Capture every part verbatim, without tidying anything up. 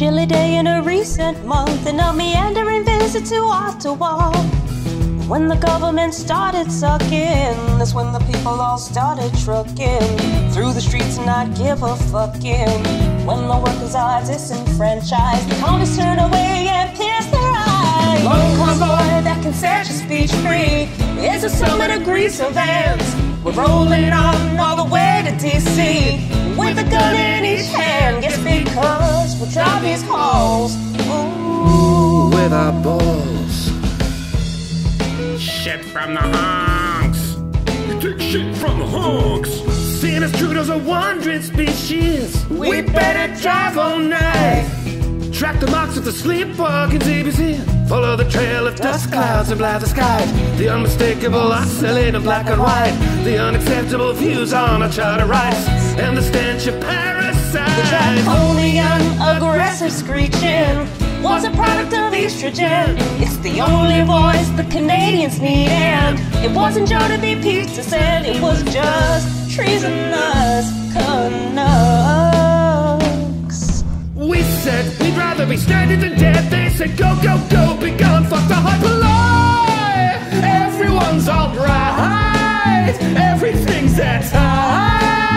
chilly day in a recent month, and a meandering visit to Ottawa. When the government started sucking, that's when the people all started trucking through the streets and not give a fucking. When the workers are disenfranchised, the colonists turn away and pierce their eyes. Lone convoy that can set your speech free is a summit of grease and vans. We're rolling on all the way to D C with a gun in each hand. Yes, because we'll drive these halls, ooh, with our balls. Shit from the honks. You take shit from the honks. Seeing as Trudeau's a wandering species, we better drive all night. Track the marks of the sleepwalking Z B C. Follow the trail of dust clouds and blather skies. The unmistakable oscillating black and white. The unacceptable views on our charter rights. And the stench of parasites. The draconian aggressive screeching was a product of estrogen. It's the only voice the Canadians need, and it wasn't Joe to be pizza said, it was just treasonous canucks. We said we'd rather be stranded than dead. They said go, go, go, be gone, fuck the hyperlie. Everyone's alright, everything's at high.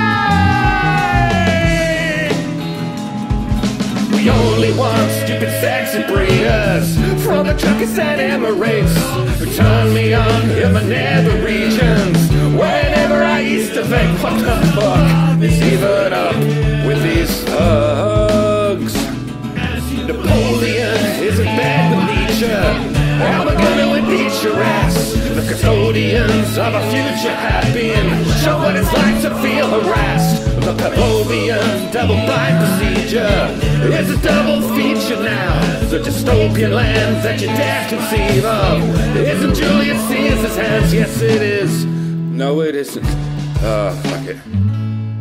We only want stupid sexy breeders from the truckers and Emirates who turn me on in my nether regions. Whenever I used to think, what the fuck is even up with these thugs? Napoleon is in bed with Nietzsche, and we're gonna impeach your ass. The custodians of our future have been shown what it's like to feel harassed. The Pavlovian double-blind procedure is a double feature now. The dystopian land that you dare conceive of isn't Julius Caesar's hands. Yes, it is. No, it isn't. Uh, fuck it.